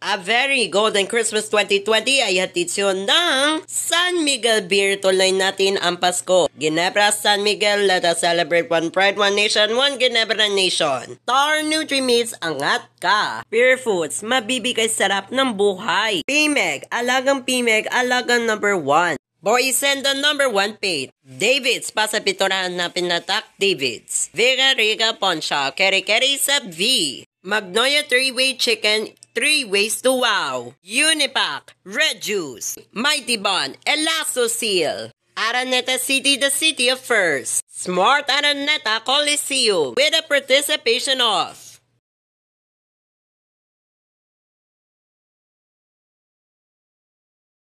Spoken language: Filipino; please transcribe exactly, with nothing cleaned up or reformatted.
A very golden Christmas twenty twenty ay hatid siyo ng San Miguel Beer. Tuloy natin ang Pasko. Ginebra, San Miguel, let us celebrate one pride, one nation, one Ginebra nation. Star Nutri-Meats, angat ka. Beer Foods, mabibigay sarap ng buhay. Pimeg, alagang Pimeg, alagang number one. Boysen, the number one paid. Davids, pasapitorahan na pinatak Davids. Vega Riga Poncha, Keri Keri Sub V. Magnolia three-way chicken, three ways to wow. Unipack, Red Juice, Mighty Bond, Elasto Seal. Araneta City, the city of first. Smart Araneta Coliseum with the participation of